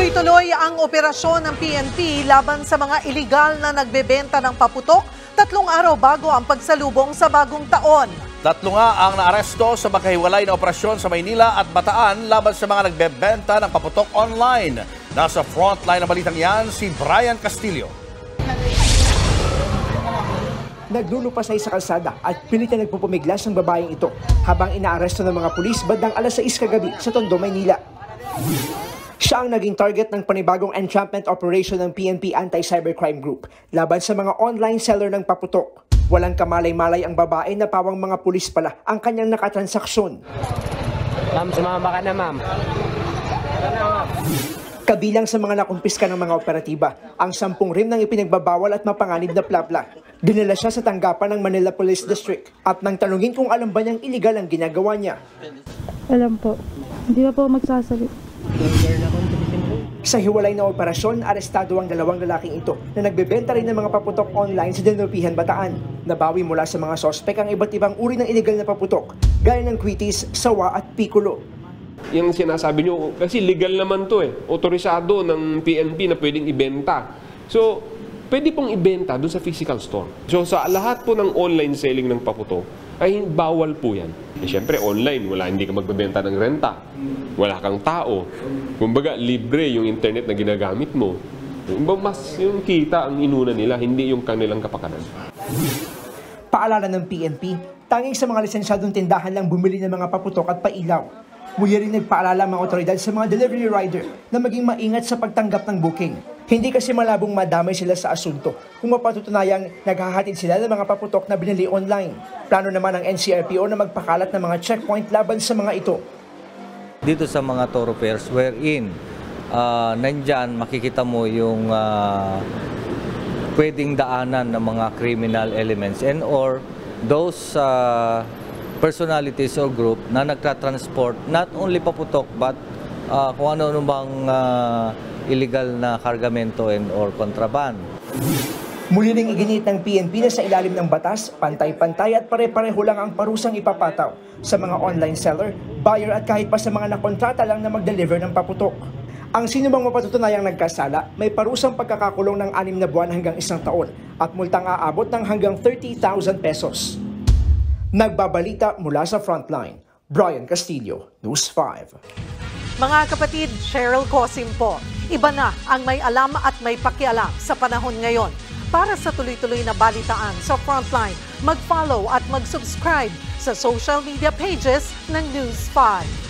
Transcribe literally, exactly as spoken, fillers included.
Tuloy-tuloy ang operasyon ng P N P laban sa mga iligal na nagbebenta ng paputok tatlong araw bago ang pagsalubong sa bagong taon. Tatlo nga ang naaresto sa magkahiwalay na operasyon sa Maynila at Bataan laban sa mga nagbebenta ng paputok online. Nasa frontline ng balitang yan si Brian Castillo. Naglulupasay sa kalsada at pilit na nagpupumiglas ang babaeng ito habang inaaresto ng mga pulis bandang alas sais kagabi sa Tondo, Maynila. Siya ang naging target ng panibagong entrapment operation ng P N P Anti-Cybercrime Group laban sa mga online seller ng paputok. Walang kamalay-malay ang babae na pawang mga pulis pala ang kanyang nakatransaksyon. Ma'am, sumama ka na, ma'am. Kabilang sa mga nakumpiska ng mga operatiba, ang sampung rim ng ipinagbabawal at mapanganib na plapla. Dinala siya sa tanggapan ng Manila Police District at nang tanungin kung alam ba niyang iligal ang ginagawa niya. Alam po. Hindi na po magsasalit. Sa hiwalay na operasyon, arestado ang dalawang lalaking ito na nagbebenta rin ng mga paputok online sa Dinupihan, Bataan. Nabawi mula sa mga sospek ang iba't ibang uri ng iligal na paputok, gaya ng kwitis, sawa at piccolo. Yung sinasabi nyo, kasi legal naman to eh, otorisado ng P N P na pwedeng ibenta. So, pwede pong ibenta doon sa physical store. So, sa lahat po ng online selling ng paputok, ay bawal po yan. Eh, syempre, online, wala, hindi ka magbebenta ng renta. Wala kang tao. Kumbaga, libre yung internet na ginagamit mo. Mas yung kita ang inuna nila, hindi yung kanilang kapakanan. Paalala ng P N P, tanging sa mga lisensyadong tindahan lang bumili ng mga paputok at pailaw. Muli rin nagpaalala ang mga otoridad sa mga delivery rider na maging maingat sa pagtanggap ng booking. Hindi kasi malabong madamay sila sa asunto kung mapatutunayang naghahatid sila ng mga paputok na binili online. Plano naman ng N C R P O na magpakalat ng mga checkpoint laban sa mga ito. Dito sa mga thoroughfares wherein uh, nandyan makikita mo yung uh, pwedeng daanan ng mga criminal elements and or those uh, personalities or group na nagtra-transport not only paputok but uh, kung ano-ano bang uh, illegal na kargamento and or kontraband. Muli ring iginit ng P N P na sa ilalim ng batas, pantay-pantay at pare-pareho lang ang parusang ipapataw sa mga online seller, buyer at kahit pa sa mga nakontrata lang na mag-deliver ng paputok. Ang sino mang mapatutunayang nagkasala, may parusang pagkakakulong ng anim na buwan hanggang isang taon at multang aabot ng hanggang thirty thousand pesos. Nagbabalita mula sa Frontline, Brian Castillo, News five. Mga kapatid, Cheryl Cosim po. Iba na ang may alam at may pakialam sa panahon ngayon. Para sa tuloy-tuloy na balitaan sa Frontline, mag-follow at mag-subscribe sa social media pages ng News five.